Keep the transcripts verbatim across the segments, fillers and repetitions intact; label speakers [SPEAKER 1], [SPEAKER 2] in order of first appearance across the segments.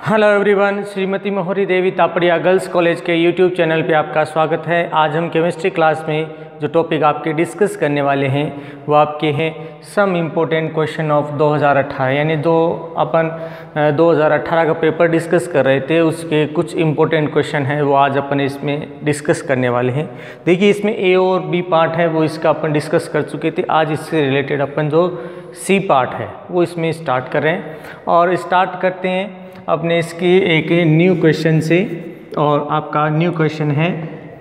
[SPEAKER 1] Hello everyone, Shrimati Mohri Devi Tapadia girls college के YouTube channel पे आपका स्वागत है। आज हम केमिस्ट्री क्लास में जो टॉपिक आपके डिस्कस करने वाले हैं वो आपके हैं सम इम्पोर्टेंट क्वेश्चन ऑफ दो हज़ार अठारह, यानी दो अपन दो हज़ार अठारह का पेपर डिस्कस कर रहे थे, उसके कुछ इम्पोर्टेंट क्वेश्चन हैं वो आज अपन इसमें डिस्कस करने वाले हैं। देखिए, इसमें ए और बी पार्ट है वो इसका अपन डिस्कस कर चुके थे। आज इससे रिलेटेड अपन जो सी पार्ट है वो इसमें स्टार्ट कर रहे हैं और स्टार्ट करते हैं अपने इसकी एक न्यू क्वेश्चन से। और आपका न्यू क्वेश्चन है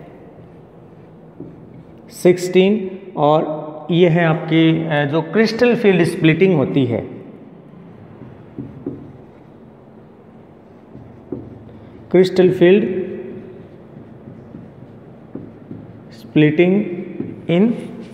[SPEAKER 1] सोलह और ये है आपकी जो क्रिस्टल फील्ड स्प्लिटिंग होती है, crystal field splitting in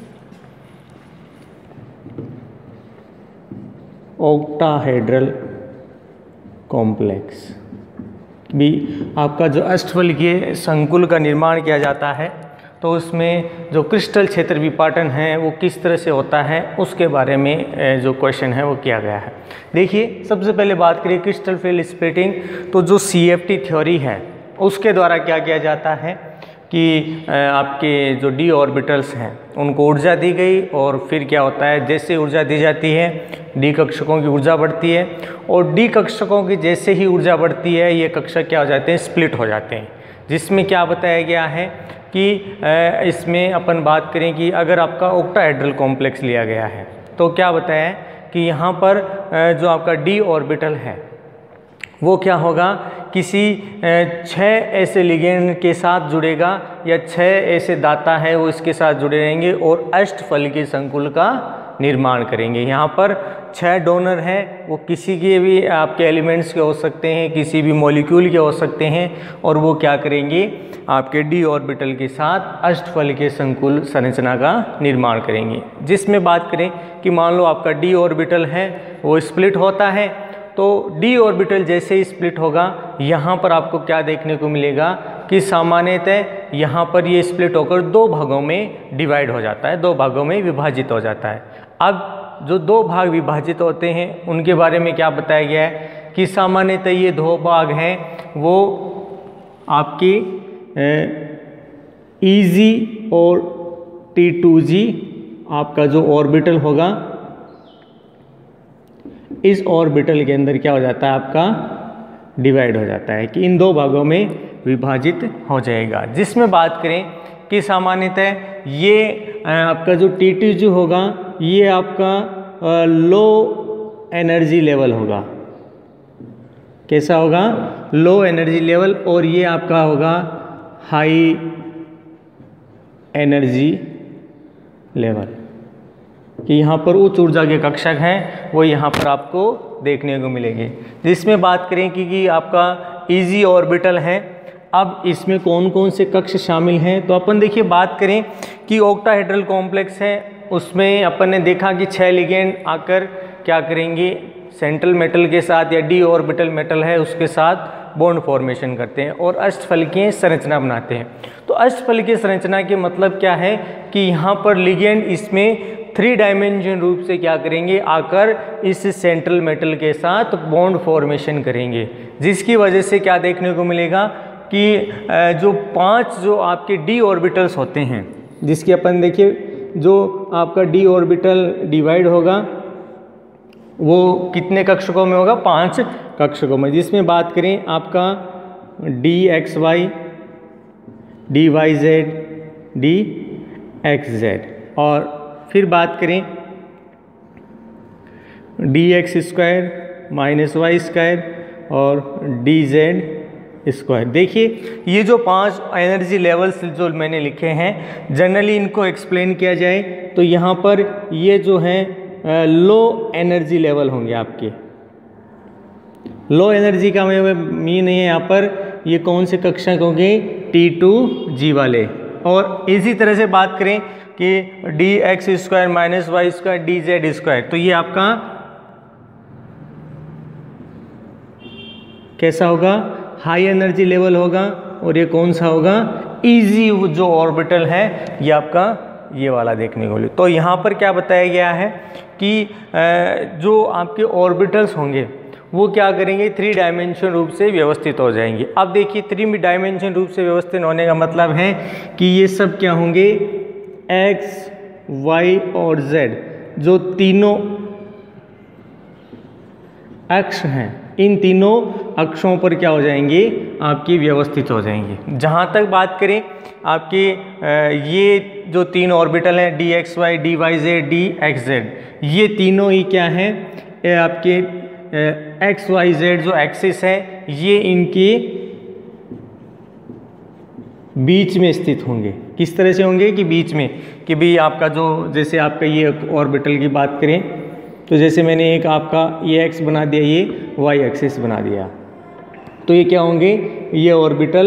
[SPEAKER 1] octahedral complex. भी आपका जो अष्टफलकीय संकुल का निर्माण किया जाता है तो उसमें जो क्रिस्टल क्षेत्र विपाटन है वो किस तरह से होता है उसके बारे में जो क्वेश्चन है वो किया गया है। देखिए, सबसे पहले बात करें क्रिस्टल फील्ड स्प्लिटिंग, तो जो सी एफ टी थ्योरी है उसके द्वारा क्या किया जाता है कि आपके जो डी ऑर्बिटल्स हैं उनको ऊर्जा दी गई और फिर क्या होता है, जैसे ऊर्जा दी जाती है डी कक्षकों की ऊर्जा बढ़ती है और डी कक्षकों की जैसे ही ऊर्जा बढ़ती है ये कक्षक क्या हो जाते हैं, स्प्लिट हो जाते हैं। जिसमें क्या बताया गया है कि इसमें अपन बात करें कि अगर आपका ऑक्टाहेड्रल कॉम्प्लेक्स लिया गया है तो क्या बताया है कि यहाँ पर जो आपका डी ऑर्बिटल है वो क्या होगा, किसी छः ऐसे लिगेंड के साथ जुड़ेगा या छः ऐसे दाता है वो इसके साथ जुड़े रहेंगे और अष्टफलकीय संकुल का निर्माण करेंगे। यहाँ पर छह डोनर हैं, वो किसी के भी आपके एलिमेंट्स के हो सकते हैं, किसी भी मॉलिक्यूल के हो सकते हैं और वो क्या करेंगे, आपके डी ऑर्बिटल के साथ अष्टफलकीय संकुल संरचना का निर्माण करेंगे। जिसमें बात करें कि मान लो आपका डी ऑर्बिटल है वो स्प्लिट होता है, तो डी ऑर्बिटल जैसे ही स्प्लिट होगा यहाँ पर आपको क्या देखने को मिलेगा कि सामान्यतः यहाँ पर ये स्प्लिट होकर दो भागों में डिवाइड हो जाता है, दो भागों में विभाजित हो जाता है। अब जो दो भाग विभाजित होते हैं उनके बारे में क्या बताया गया है कि सामान्यतः ये दो भाग हैं वो आपकी ई जी और टी टू जी आपका जो ऑर्बिटल होगा इस ऑर्बिटल के अंदर क्या हो जाता है, आपका डिवाइड हो जाता है कि इन दो भागों में विभाजित हो जाएगा। जिसमें बात करें कि सामान्यतः ये आपका जो टी टू जी होगा ये आपका लो एनर्जी लेवल होगा। कैसा होगा, लो एनर्जी लेवल, और ये आपका होगा हाई एनर्जी लेवल, कि यहाँ पर उच्च ऊर्जा के कक्षक हैं वो यहाँ पर आपको देखने को मिलेंगे। जिसमें बात करें कि, कि आपका इजी ऑर्बिटल है, अब इसमें कौन कौन से कक्ष शामिल हैं, तो अपन देखिए बात करें कि ऑक्टाहेड्रल कॉम्प्लेक्स है उसमें अपन ने देखा कि छह लिगेंड आकर क्या करेंगे, सेंट्रल मेटल के साथ या डी ऑर्बिटल मेटल है उसके साथ बॉन्ड फॉर्मेशन करते हैं और अष्टफलकीय संरचना बनाते हैं। तो अष्टफलकीय संरचना के मतलब क्या है कि यहाँ पर लिगेंड इसमें थ्री डायमेंशन रूप से क्या करेंगे, आकर इस सेंट्रल मेटल के साथ बॉन्ड फॉर्मेशन करेंगे। जिसकी वजह से क्या देखने को मिलेगा कि जो पांच जो आपके डी ऑर्बिटल्स होते हैं, जिसकी अपन देखिए जो आपका डी ऑर्बिटल डिवाइड होगा वो कितने कक्षकों में होगा, पांच कक्षकों में। जिसमें बात करें आपका D X Y, D Y Z, D X Z, और फिर बात करें D X square minus Y square और डी जेड स्क्वायर। देखिए, ये जो पांच एनर्जी लेवल्स जो मैंने लिखे हैं जनरली इनको एक्सप्लेन किया जाए तो यहाँ पर ये जो है लो एनर्जी लेवल होंगे आपके। लो एनर्जी का मीन है यहाँ पर ये कौन से कक्षक होंगे, टी टू जी वाले। और इसी तरह से बात करें कि D X square minus Y square D Z square, तो ये आपका कैसा होगा, हाई एनर्जी लेवल होगा। और ये कौन सा होगा, इजी जो ऑर्बिटल है ये आपका ये वाला देखने को मिले। तो यहाँ पर क्या बताया गया है कि जो आपके ऑर्बिटल्स होंगे वो क्या करेंगे, थ्री डायमेंशन रूप से व्यवस्थित हो जाएंगे। अब देखिए थ्री डायमेंशन रूप से व्यवस्थित होने का मतलब है कि ये सब क्या होंगे, एक्स वाई और जेड जो तीनों अक्ष हैं, इन तीनों अक्षों पर क्या हो जाएंगे, आपकी व्यवस्थित हो जाएंगे। जहाँ तक बात करें आपके ये जो तीन ऑर्बिटल हैं D X Y, D Y Z, D X Z, ये तीनों ही क्या हैं, आपके एक्स वाई जेड जो एक्सिस है ये इनके बीच में स्थित होंगे। किस तरह से होंगे कि बीच में, कि भाई आपका जो जैसे आपका ये ऑर्बिटल की बात करें तो जैसे मैंने एक आपका ये एक्स बना दिया, ये वाई एक्सिस बना दिया, तो ये क्या होंगे, ये ऑर्बिटल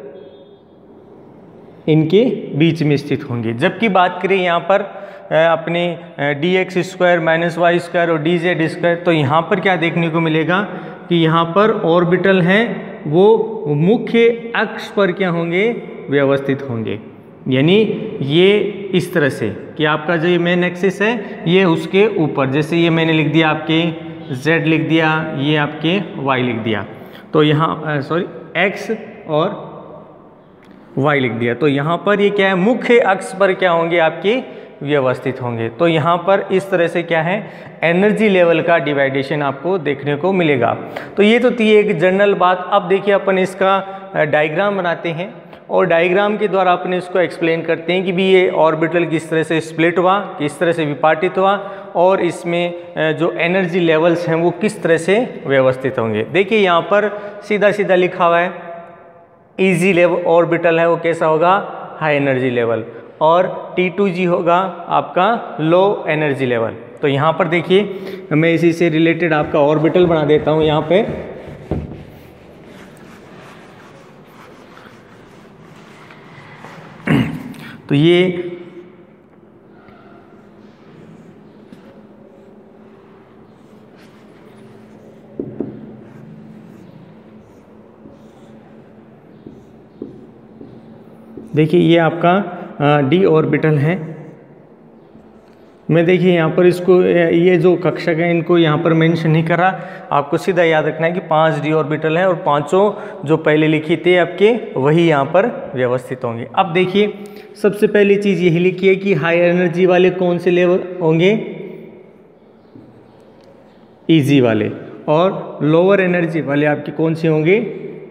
[SPEAKER 1] इनके बीच में स्थित होंगे। जबकि बात करें यहाँ पर अपने D X square minus Y square और डी जेड स्क्वायर, तो यहाँ पर क्या देखने को मिलेगा कि यहाँ पर ऑर्बिटल हैं वो मुख्य अक्ष पर क्या होंगे, व्यवस्थित होंगे। यानी ये इस तरह से कि आपका जो ये मेन एक्सिस है ये उसके ऊपर, जैसे ये मैंने लिख दिया आपके z लिख दिया, ये आपके y लिख दिया, तो यहाँ सॉरी x और y लिख दिया, तो यहाँ पर ये क्या है, मुख्य अक्ष पर क्या होंगे, आपके व्यवस्थित होंगे। तो यहाँ पर इस तरह से क्या है, एनर्जी लेवल का डिवाइडेशन आपको देखने को मिलेगा। तो ये तो थी एक जनरल बात। अब देखिए अपन इसका डायग्राम बनाते हैं और डायग्राम के द्वारा अपने इसको एक्सप्लेन करते हैं कि भी ये ऑर्बिटल किस तरह से स्प्लिट हुआ, किस तरह से विपाटित हुआ और इसमें जो एनर्जी लेवल्स हैं वो किस तरह से व्यवस्थित होंगे। देखिए यहाँ पर सीधा सीधा लिखा हुआ है, इजी लेवल ऑर्बिटल है वो कैसा होगा, हाई एनर्जी लेवल, और टी टू जी होगा आपका लो एनर्जी लेवल। तो यहाँ पर देखिए मैं इसी से रिलेटेड आपका ऑर्बिटल बना देता हूँ यहाँ पे। तो ये देखिए ये आपका डी ऑर्बिटल है। मैं देखिए यहाँ पर इसको ये जो कक्षक है इनको यहाँ पर मेंशन नहीं करा, आपको सीधा याद रखना है कि पांच डी ऑर्बिटल हैं और पांचों जो पहले लिखी थे आपके वही यहाँ पर व्यवस्थित होंगे। अब देखिए सबसे पहली चीज़ यही लिखी है कि हाई एनर्जी वाले कौन से लेवल होंगे, इजी वाले, और लोअर एनर्जी वाले आपके कौन से होंगे,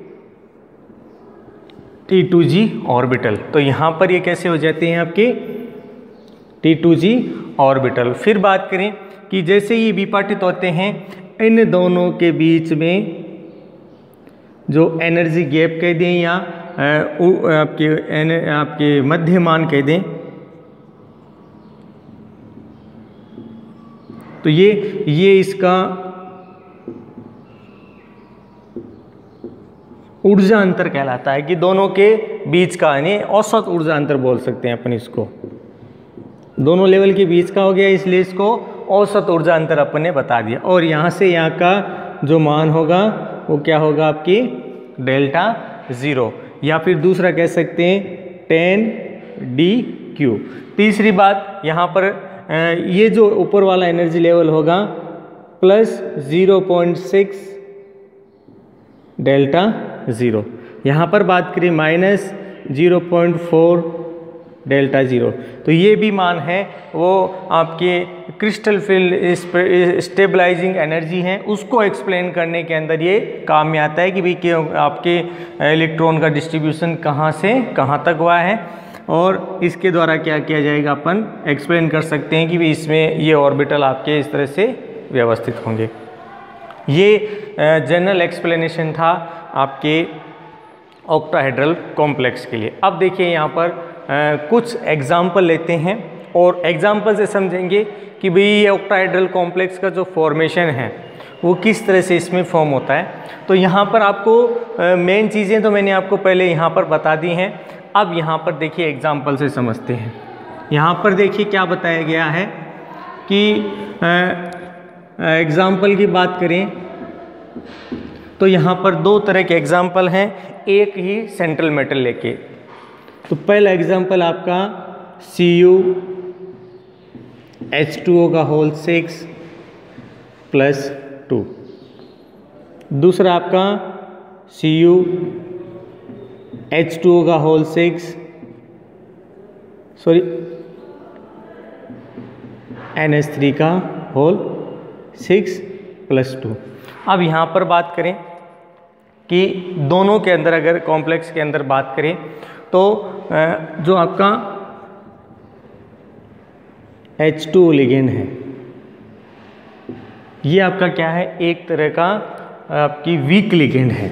[SPEAKER 1] टी टू जी ऑर्बिटल। तो यहाँ पर ये कैसे हो जाते हैं आपके टी टू जी ऑर्बिटल। फिर बात करें कि जैसे ये विपाटित होते हैं इन दोनों के बीच में जो एनर्जी गैप कह दें या आपके आपके मध्यमान कह दें, तो ये ये इसका ऊर्जा अंतर कहलाता है कि दोनों के बीच का, यानी औसत ऊर्जा अंतर बोल सकते हैं अपन इसको, दोनों लेवल के बीच का हो गया, इसलिए इसको औसत ऊर्जा अंतर अपन ने बता दिया। और यहाँ से यहाँ का जो मान होगा वो क्या होगा, आपकी डेल्टा ज़ीरो, या फिर दूसरा कह सकते हैं टेन डी क्यू। तीसरी बात यहाँ पर ये जो ऊपर वाला एनर्जी लेवल होगा plus zero point six delta zero, यहाँ पर बात करें minus zero point four delta zero. तो ये भी मान है वो आपके क्रिस्टल फील्ड स्टेबलाइजिंग एनर्जी है, उसको एक्सप्लेन करने के अंदर ये काम में आता है कि भाई कि आपके इलेक्ट्रॉन का डिस्ट्रीब्यूशन कहाँ से कहाँ तक हुआ है, और इसके द्वारा क्या किया जाएगा, अपन एक्सप्लेन कर सकते हैं कि भाई इसमें ये ऑर्बिटल आपके इस तरह से व्यवस्थित होंगे। ये जनरल एक्सप्लेनेशन था आपके ऑक्टाहेड्रल कॉम्प्लेक्स के लिए। अब देखिए यहाँ पर Uh, कुछ एग्जाम्पल लेते हैं और एग्जाम्पल से समझेंगे कि भाई ये ऑक्टाहेड्रल कॉम्प्लेक्स का जो फॉर्मेशन है वो किस तरह से इसमें फॉर्म होता है। तो यहाँ पर आपको मेन uh, चीज़ें तो मैंने आपको पहले यहाँ पर बता दी हैं। अब यहाँ पर देखिए एग्जाम्पल से समझते हैं। यहाँ पर देखिए क्या बताया गया है कि एग्जाम्पल uh, की बात करें तो यहाँ पर दो तरह के एग्जाम्पल हैं, एक ही सेंट्रल मेटल लेके। तो पहला एग्जाम्पल आपका C U H two O का होल सिक्स प्लस टू, दूसरा आपका C U H two O का whole six sorry N H three का होल सिक्स प्लस टू। अब यहाँ पर बात करें कि दोनों के अंदर अगर कॉम्प्लेक्स के अंदर बात करें तो जो आपका एच टू ओ लिगेंड है ये आपका क्या है, एक तरह का आपकी वीक लिगेंड है।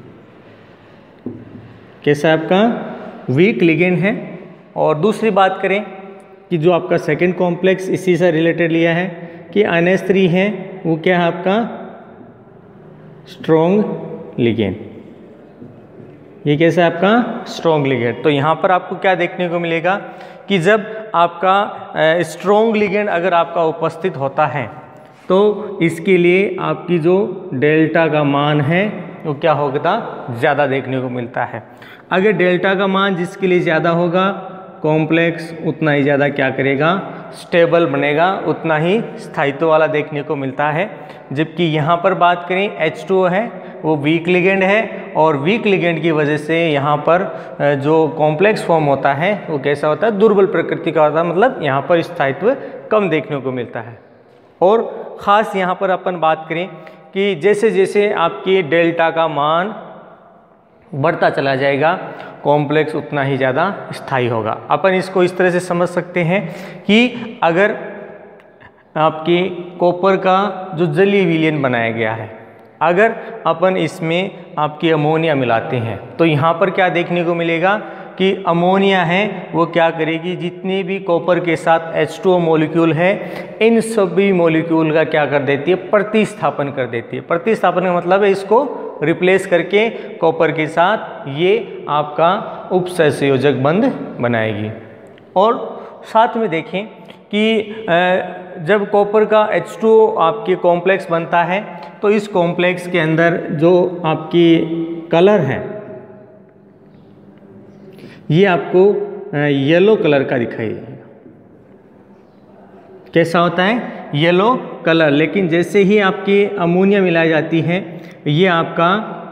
[SPEAKER 1] कैसा आपका वीक लिगेंड है। और दूसरी बात करें कि जो आपका सेकंड कॉम्प्लेक्स इसी से रिलेटेड लिया है कि एन एच थ्री है वो क्या है आपका स्ट्रॉन्ग लिगेंड। ये कैसा है आपका स्ट्रॉन्ग लिगेंड। तो यहाँ पर आपको क्या देखने को मिलेगा कि जब आपका स्ट्रॉन्ग लिगेंड अगर आपका उपस्थित होता है तो इसके लिए आपकी जो डेल्टा का मान है वो क्या होगा, ज़्यादा देखने को मिलता है। अगर डेल्टा का मान जिसके लिए ज़्यादा होगा कॉम्प्लेक्स उतना ही ज़्यादा क्या करेगा, स्टेबल बनेगा, उतना ही स्थायित्व वाला देखने को मिलता है। जबकि यहाँ पर बात करें एच टू ओ है वो वीक लिगेंड है और वीक लिगेंड की वजह से यहाँ पर जो कॉम्प्लेक्स फॉर्म होता है वो कैसा होता है, दुर्बल प्रकृति का होता है, मतलब यहाँ पर स्थायित्व कम देखने को मिलता है। और ख़ास यहाँ पर अपन बात करें कि जैसे जैसे आपके डेल्टा का मान बढ़ता चला जाएगा कॉम्प्लेक्स उतना ही ज़्यादा स्थायी होगा। अपन इसको इस तरह से समझ सकते हैं कि अगर आपके कॉपर का जो जलीय विलयन बनाया गया है, अगर अपन इसमें आपकी अमोनिया मिलाते हैं तो यहाँ पर क्या देखने को मिलेगा कि अमोनिया है वो क्या करेगी, जितने भी कॉपर के साथ एच टू ओ मॉलिक्यूल है इन सभी मॉलिक्यूल का क्या कर देती है, प्रतिस्थापन कर देती है। प्रतिस्थापन का मतलब है इसको रिप्लेस करके कॉपर के साथ ये आपका उपसहसंयोजक बंध बनाएगी। और साथ में देखें कि जब कॉपर का एच टू ओ आपके कॉम्प्लेक्स बनता है तो इस कॉम्प्लेक्स के अंदर जो आपकी कलर है ये आपको येलो कलर का दिखाई देगा। कैसा होता है, येलो कलर। लेकिन जैसे ही आपकी अमोनिया मिलाई जाती है ये आपका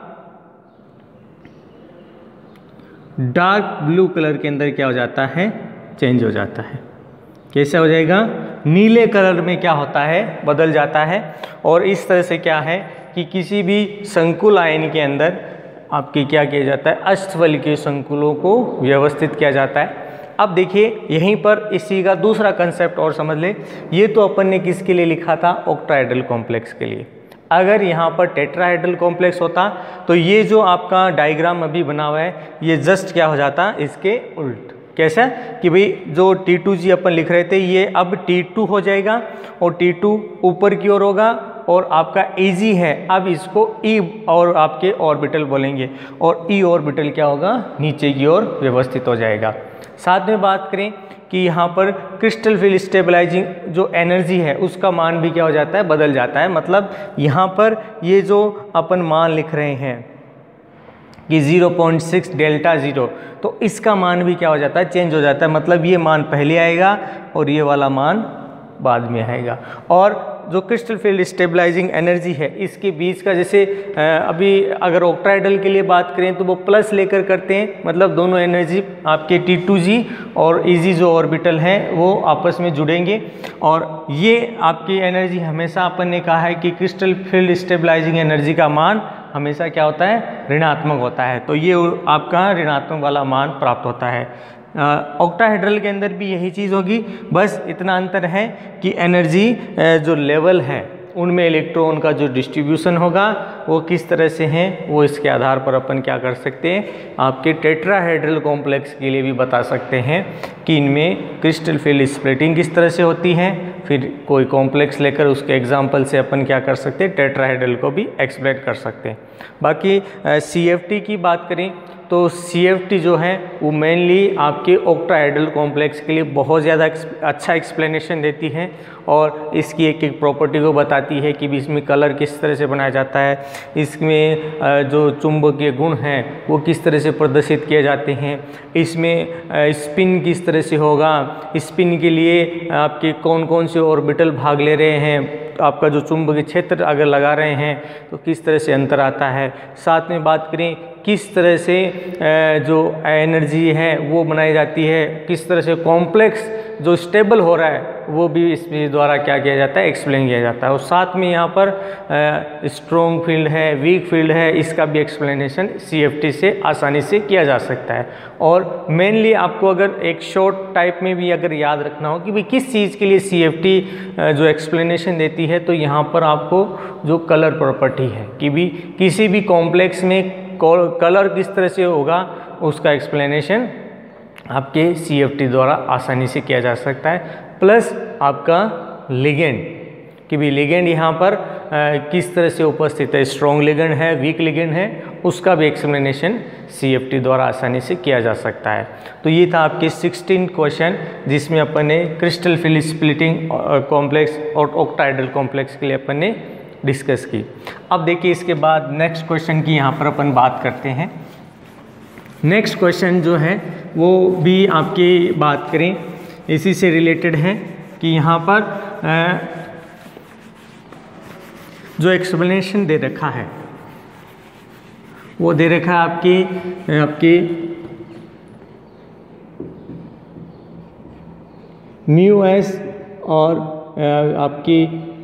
[SPEAKER 1] डार्क ब्लू कलर के अंदर क्या हो जाता है, चेंज हो जाता है। कैसा हो जाएगा, नीले कलर में क्या होता है, बदल जाता है। और इस तरह से क्या है कि किसी भी संकुल आयन के अंदर आपके क्या किया जाता है, अष्टफलकीय संकुलों को व्यवस्थित किया जाता है। अब देखिए यहीं पर इसी का दूसरा कंसेप्ट और समझ ले। ये तो अपन ने किसके लिए लिखा था, ऑक्टाहेड्रल कॉम्प्लेक्स के लिए। अगर यहाँ पर टेट्राहेड्रल कॉम्प्लेक्स होता तो ये जो आपका डायग्राम अभी बना हुआ है ये जस्ट क्या हो जाता, इसके उल्ट। कैसा कि भाई जो टी टू जी अपन लिख रहे थे ये अब टी टू हो जाएगा और टी टू ऊपर की ओर होगा और आपका E G है अब इसको E और आपके ऑर्बिटल बोलेंगे और E ऑर्बिटल क्या होगा, नीचे की ओर व्यवस्थित हो जाएगा। साथ में बात करें कि यहाँ पर क्रिस्टल फील्ड स्टेबलाइजिंग जो एनर्जी है उसका मान भी क्या हो जाता है, बदल जाता है। मतलब यहाँ पर ये जो अपन मान लिख रहे हैं कि zero point six delta zero, तो इसका मान भी क्या हो जाता है, चेंज हो जाता है। मतलब ये मान पहले आएगा और ये वाला मान बाद में आएगा। और जो क्रिस्टल फील्ड स्टेबलाइजिंग एनर्जी है इसके बीच का, जैसे अभी अगर ऑक्टाहेड्रल के लिए बात करें तो वो प्लस लेकर करते हैं, मतलब दोनों एनर्जी आपके टी टू जी और E G जो ऑर्बिटल हैं वो आपस में जुड़ेंगे। और ये आपकी एनर्जी हमेशा अपन ने कहा है कि क्रिस्टल फील्ड स्टेबलाइजिंग एनर्जी का मान हमेशा क्या होता है, ऋणात्मक होता है। तो ये आपका ऋणात्मक वाला मान प्राप्त होता है। ऑक्टाहेड्रल के अंदर भी यही चीज़ होगी, बस इतना अंतर है कि एनर्जी जो लेवल है उनमें इलेक्ट्रॉन का जो डिस्ट्रीब्यूशन होगा वो किस तरह से है वो इसके आधार पर अपन क्या कर सकते हैं, आपके टेट्राहेड्रल कॉम्प्लेक्स के लिए भी बता सकते हैं कि इनमें क्रिस्टल फील्ड स्प्लिटिंग किस तरह से होती है। फिर कोई कॉम्प्लेक्स लेकर उसके एग्जाम्पल से अपन क्या कर सकते हैं, टेट्राहेड्रल को भी एक्सप्लेन कर सकते हैं। बाकी सी एफ टी की बात करें तो सी एफ टी जो है वो मेनली आपके ऑक्टाहेड्रल कॉम्प्लेक्स के लिए बहुत ज़्यादा अच्छा एक्सप्लेनेशन देती है और इसकी एक एक प्रॉपर्टी को बताती है कि भी इसमें कलर किस तरह से बनाया जाता है, इसमें जो चुंबकीय गुण हैं वो किस तरह से प्रदर्शित किए जाते हैं, इसमें स्पिन किस तरह से होगा, स्पिन के लिए आपके कौन कौन से ऑर्बिटल भाग ले रहे हैं, आपका जो चुंबकीय क्षेत्र अगर लगा रहे हैं तो किस तरह से अंतर आता है। साथ में बात करें किस तरह से जो एनर्जी है वो बनाई जाती है, किस तरह से कॉम्प्लेक्स जो स्टेबल हो रहा है वो भी इसके द्वारा क्या किया जाता है, एक्सप्लेन किया जाता है। और साथ में यहाँ पर स्ट्रॉन्ग फील्ड है, वीक फील्ड है, इसका भी एक्सप्लेनेशन सीएफटी से आसानी से किया जा सकता है। और मेनली आपको अगर एक शॉर्ट टाइप में भी अगर याद रखना हो कि भाई किस चीज़ के लिए सीएफटी जो एक्सप्लेनेशन देती है, तो यहाँ पर आपको जो कलर प्रॉपर्टी है कि भी किसी भी कॉम्प्लेक्स में कलर किस तरह से होगा उसका एक्सप्लेनेशन आपके सीएफटी द्वारा आसानी से किया जा सकता है। प्लस आपका लिगेंड कि भी लिगेंड यहाँ पर आ, किस तरह से उपस्थित है, स्ट्रॉन्ग लिगेंड है, वीक लिगेंड है, उसका भी एक्सप्लेनेशन सीएफटी द्वारा आसानी से किया जा सकता है। तो ये था आपके सोलह क्वेश्चन जिसमें अपन ने क्रिस्टल फील्ड स्प्लिटिंग कॉम्प्लेक्स और ऑक्टाहेड्रल कॉम्प्लेक्स के लिए अपन ने डिस्कस की। अब देखिए इसके बाद नेक्स्ट क्वेश्चन की यहाँ पर अपन बात करते हैं। नेक्स्ट क्वेश्चन जो है वो भी आपकी बात करें इसी से रिलेटेड है कि यहाँ पर आ, जो एक्सप्लेनेशन दे रखा है वो दे रखा है आपकी आपकी म्यू एस और आपकी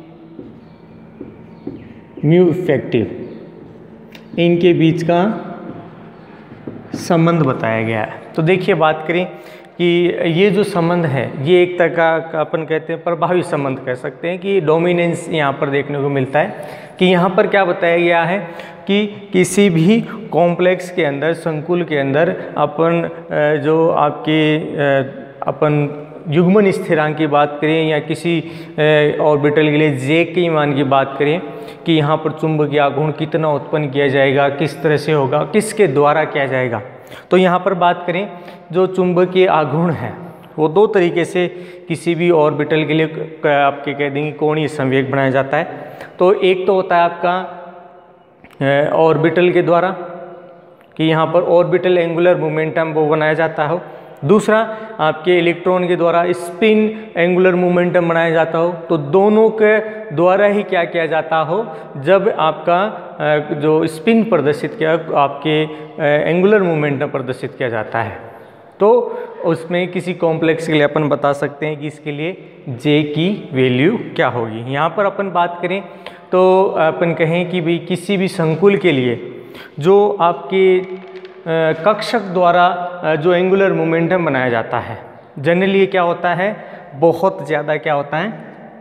[SPEAKER 1] म्यू इफेक्टिव, इनके बीच का संबंध बताया गया है। तो देखिए बात करें कि ये जो संबंध है ये एक तरह का अपन कहते हैं प्रभावी संबंध कह सकते हैं कि डोमिनेंस यहाँ पर देखने को मिलता है कि यहाँ पर क्या बताया गया है कि किसी भी कॉम्प्लेक्स के अंदर, संकुल के अंदर अपन जो आपके अपन युग्मन स्थिरांक की बात करें या किसी ऑर्बिटल के लिए जे के मान की बात करें कि यहाँ पर चुंबकीय आघूर्ण कितना उत्पन्न किया जाएगा, किस तरह से होगा, किसके द्वारा किया जाएगा। तो यहाँ पर बात करें जो चुंबकीय आघूर्ण है वो दो तरीके से किसी भी ऑर्बिटल के लिए आपके कह देंगे कोणीय संवेग बनाया जाता है। तो एक तो होता है आपका ऑर्बिटल के द्वारा कि यहाँ पर ऑर्बिटल एंगुलर मोमेंटम वो बनाया जाता हो। दूसरा आपके इलेक्ट्रॉन के द्वारा स्पिन एंगुलर मोमेंटम बनाया जाता हो। तो दोनों के द्वारा ही क्या किया जाता हो, जब आपका जो स्पिन प्रदर्शित किया आपके एंगुलर मोमेंटम प्रदर्शित किया जाता है तो उसमें किसी कॉम्प्लेक्स के लिए अपन बता सकते हैं कि इसके लिए जे की वैल्यू क्या होगी। यहाँ पर अपन बात करें तो अपन कहें कि भाई किसी भी संकुल के लिए जो आपके कक्षक द्वारा जो एंगुलर मोमेंटम बनाया जाता है जनरली ये क्या होता है, बहुत ज़्यादा क्या होता है,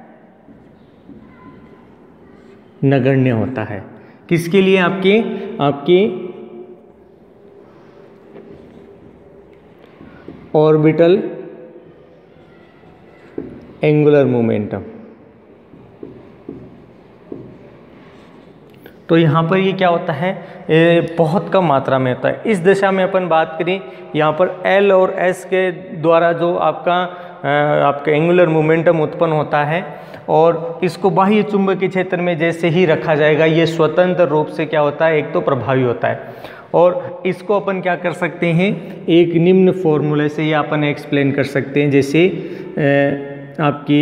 [SPEAKER 1] नगण्य होता है। किसके लिए, आपके आपके ऑर्बिटल एंगुलर मोमेंटम। तो यहाँ पर ये क्या होता है, ए, बहुत कम मात्रा में होता है। इस दिशा में अपन बात करें यहाँ पर L और S के द्वारा जो आपका आपका एंगुलर मोमेंटम उत्पन्न होता है और इसको बाह्य चुंबकीय क्षेत्र में जैसे ही रखा जाएगा ये स्वतंत्र रूप से क्या होता है, एक तो प्रभावी होता है। और इसको अपन क्या कर सकते हैं, एक निम्न फॉर्मूले से ये अपन एक्सप्लेन कर सकते हैं। जैसे आपकी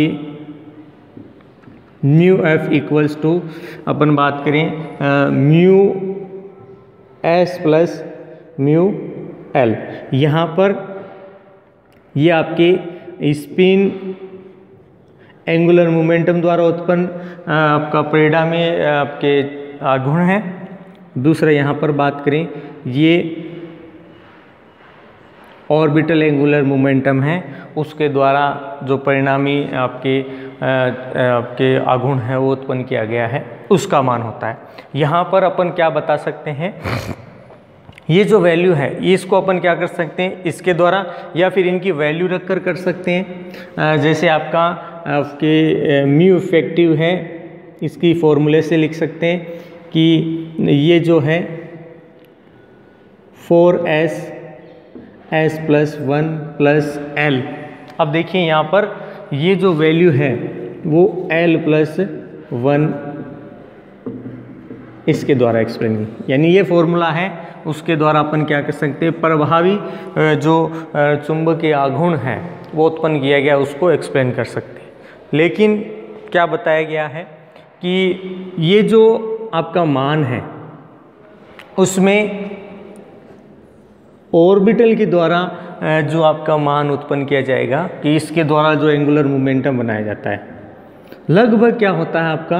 [SPEAKER 1] म्यू एफ इक्वल्स टू अपन बात करें mu S plus mu L. यहाँ पर ये आपके स्पिन एंगुलर मोमेंटम द्वारा उत्पन्न आपका परिणाम में आपके आघूर्ण है। दूसरा यहाँ पर बात करें ये ऑर्बिटल एंगुलर मोमेंटम है, उसके द्वारा जो परिणामी आपके आपके आघूर्ण है वो उत्पन्न किया गया है, उसका मान होता है। यहाँ पर अपन क्या बता सकते हैं, ये जो वैल्यू है ये इसको अपन क्या कर सकते हैं, इसके द्वारा या फिर इनकी वैल्यू रख कर कर सकते हैं। जैसे आपका आपके म्यू इफेक्टिव है, इसकी फॉर्मूले से लिख सकते हैं कि ये जो है four S S plus one plus L. अब देखिए यहाँ पर ये जो वैल्यू है वो L प्लस वन इसके द्वारा एक्सप्लेन की, यानी ये फॉर्मूला है उसके द्वारा अपन क्या कर सकते हैं, प्रभावी जो चुंबकीय आघूर्ण है वो उत्पन्न किया गया उसको एक्सप्लेन कर सकते हैं। लेकिन क्या बताया गया है कि ये जो आपका मान है उसमें ऑर्बिटल के द्वारा जो आपका मान उत्पन्न किया जाएगा कि इसके द्वारा जो एंगुलर मोमेंटम बनाया जाता है लगभग क्या होता है आपका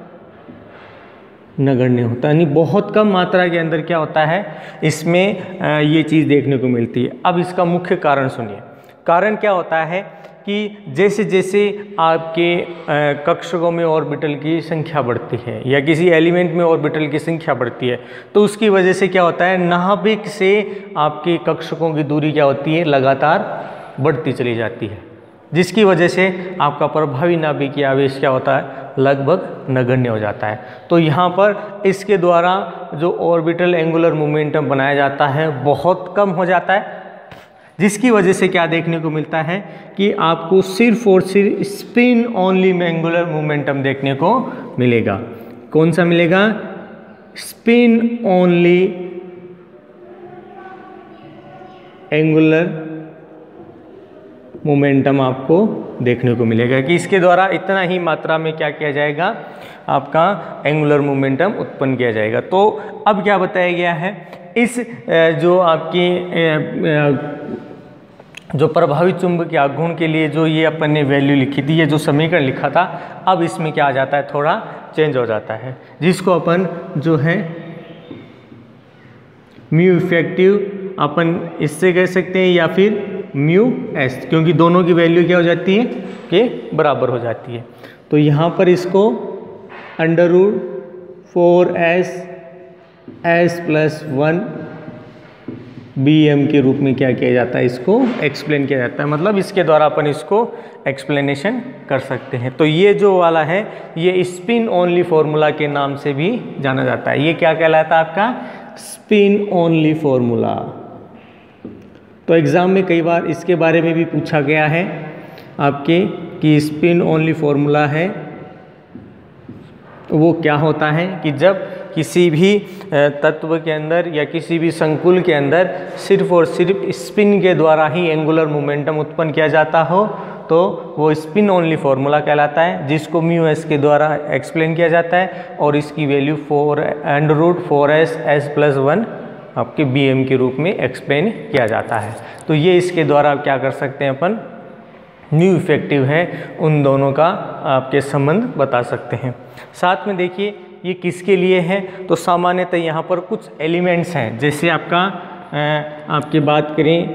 [SPEAKER 1] नगण्य होता है, यानी बहुत कम मात्रा के अंदर क्या होता है इसमें ये चीज़ देखने को मिलती है। अब इसका मुख्य कारण सुनिए। कारण क्या होता है कि जैसे जैसे आपके कक्षकों में ऑर्बिटल की संख्या बढ़ती है या किसी एलिमेंट में ऑर्बिटल की संख्या बढ़ती है तो उसकी वजह से क्या होता है नाभिक से आपके कक्षकों की दूरी क्या होती है लगातार बढ़ती चली जाती है, जिसकी वजह से आपका प्रभावी नाभिकीय आवेश क्या होता है लगभग नगण्य हो जाता है। तो यहाँ पर इसके द्वारा जो ऑर्बिटल एंगुलर मोमेंटम बनाया जाता है बहुत कम हो जाता है, जिसकी वजह से क्या देखने को मिलता है कि आपको सिर्फ और सिर्फ स्पिन ओनली में एंगुलर मोमेंटम देखने को मिलेगा। कौन सा मिलेगा? स्पिन ओनली एंगुलर मोमेंटम आपको देखने को मिलेगा कि इसके द्वारा इतना ही मात्रा में क्या किया जाएगा आपका एंगुलर मोमेंटम उत्पन्न किया जाएगा। तो अब क्या बताया गया है इस जो आपकी जो प्रभावी चुंबकीय आघूर्ण के लिए जो ये अपन ने वैल्यू लिखी थी, ये जो समीकरण लिखा था, अब इसमें क्या आ जाता है थोड़ा चेंज हो जाता है, जिसको अपन जो है म्यू इफेक्टिव अपन इससे कह सकते हैं या फिर म्यू एस, क्योंकि दोनों की वैल्यू क्या हो जाती है कि बराबर हो जाती है। तो यहाँ पर इसको under root four S S plus one B M के रूप में क्या किया जाता है इसको एक्सप्लेन किया जाता है, मतलब इसके द्वारा अपन इसको एक्सप्लेनेशन कर सकते हैं। तो ये जो वाला है ये स्पिन ओनली फॉर्मूला के नाम से भी जाना जाता है। ये क्या कहलाता है आपका स्पिन ओनली फॉर्मूला। तो एग्ज़ाम में कई बार इसके बारे में भी पूछा गया है आपके कि स्पिन ओनली फॉर्मूला है वो क्या होता है कि जब किसी भी तत्व के अंदर या किसी भी संकुल के अंदर सिर्फ और सिर्फ स्पिन के द्वारा ही एंगुलर मोमेंटम उत्पन्न किया जाता हो तो वो स्पिन ओनली फॉर्मूला कहलाता है, जिसको म्यू एस के द्वारा एक्सप्लेन किया जाता है और इसकी value four under root four S S plus one आपके बी एम के रूप में एक्सप्लेन किया जाता है। तो ये इसके द्वारा क्या कर सकते हैं अपन न्यू इफेक्टिव है उन दोनों का आपके संबंध बता सकते हैं। साथ में देखिए ये किसके लिए है, तो सामान्यतः यहाँ पर कुछ एलिमेंट्स हैं, जैसे आपका आपकी बात करें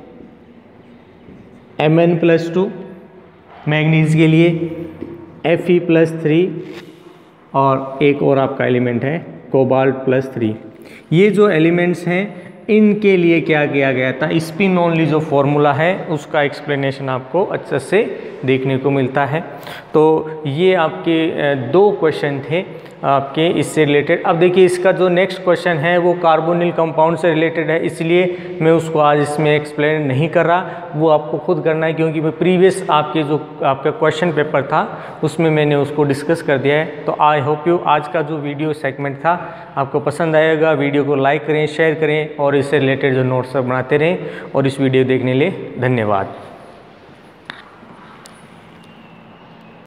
[SPEAKER 1] M N plus two manganese के लिए, एफ ई प्लस थ्री और एक और आपका एलिमेंट है कोबाल्ट प्लस थ्री। ये जो एलिमेंट्स हैं इनके लिए क्या किया गया था स्पिन ओनली जो फॉर्मूला है उसका एक्सप्लेनेशन आपको अच्छे से देखने को मिलता है। तो ये आपके दो क्वेश्चन थे आपके इससे रिलेटेड। अब देखिए इसका जो नेक्स्ट क्वेश्चन है वो कार्बोनिल कंपाउंड से रिलेटेड है, इसलिए मैं उसको आज इसमें एक्सप्लेन नहीं कर रहा, वो आपको खुद करना है, क्योंकि मैं प्रीवियस आपके जो आपका क्वेश्चन पेपर था उसमें मैंने उसको डिस्कस कर दिया है। तो आई होप यू आज का जो वीडियो सेगमेंट था आपको पसंद आएगा। वीडियो को लाइक करें, शेयर करें और इससे रिलेटेड जो नोट्स बनाते रहें। और इस वीडियो देखने के लिए धन्यवाद।